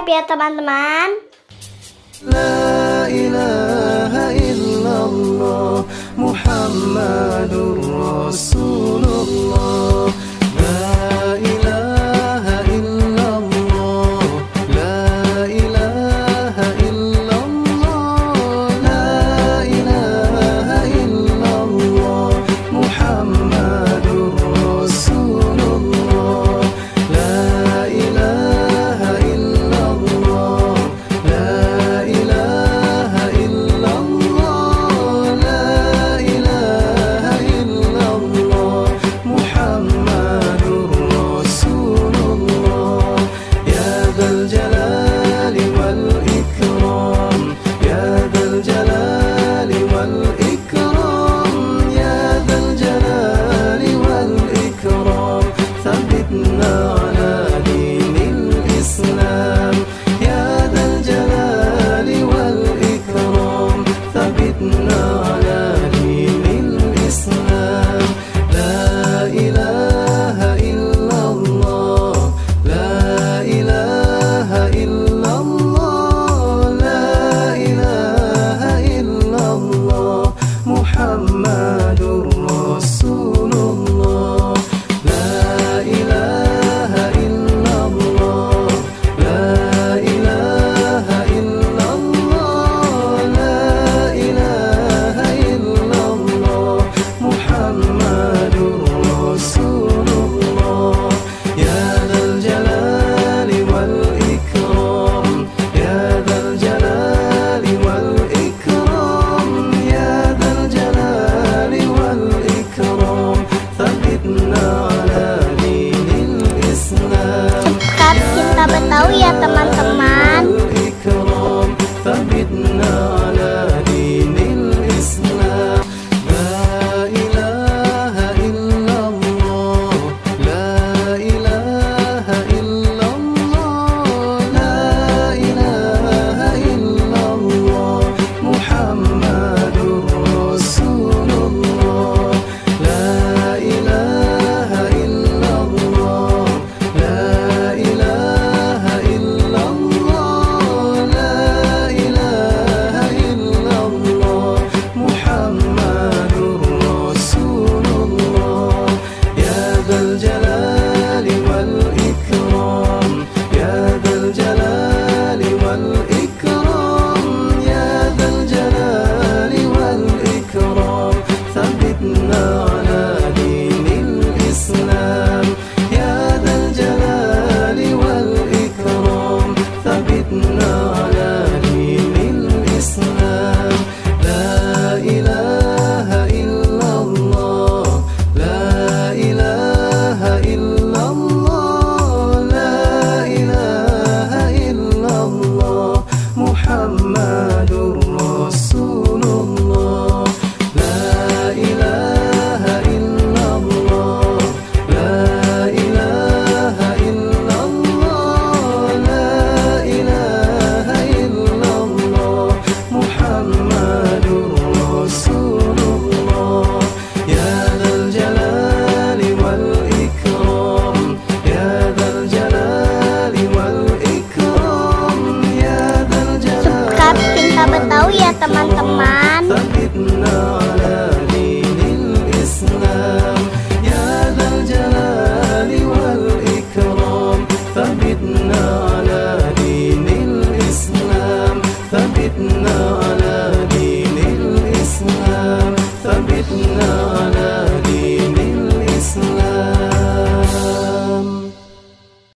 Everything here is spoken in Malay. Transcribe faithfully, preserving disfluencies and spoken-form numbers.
ya teman-teman. La ilaha illallah Muhammadur Rasulullah. La ilaha illallah, la ilaha illallah, la ilaha illallah Muhammadur Rasulullah. La ilaha illallah, la ilaha illallah, la ilaha illallah Muhammadur Rasulullah. Ya dzal jalali wal ikram, ya dzal jalali wal ikram, ya dzal jalali wal ikram. Thabbitna ala dinil Islam, ya dzal jalali wal ikram. Thabbitna ala dinil Islam. La ilaha illallah, la ilaha illallah, la ilaha illallah Muhammadur Rasulullah. La ilaha illallah, la ilaha illallah, la ilaha illallah Muhammadur Rasulullah. Ya dzal jalali wal ikram, ya dzal jalali wal ikram, ya dzal jalali wal ikram. Thabbitna ala dinil Islam. Subscribe Cinta Betawi ya teman-teman. Ikram, thabbitna ala dinil Islam. La ilaha illallah, la ilaha illallah, la ilaha illallah Muhammadur Rasulullah. La ilaha illallah, la ilaha illallah, la ilaha illallah Muhammadur Rasulullah. Ya dzal jalali wal ikram, ya dzal jalali wal ikram, ya dzal jalali wal ikram. Thabbitna ala dinil Islam, ya dzal jalali wal ikram. Thabbitna ala dinil Islam. La ilaha illallah, la ilaha illallah, la ilaha illallah Muhammadur Rasulullah. La ilaha illallah, la ilaha illallah, la ilaha illallah Muhammadur Rasulullah. Ya dzal jalali wal ikram, ya dzal jalali wal ikram, ya dzal Subscribe Cinta Betawi ya teman-teman. Thabbitna ala dinil Islam, ya dzal jalali wal ikram. Thabbitna ala dinil Islam, thabbitna ala dinil Islam, thabbitna ala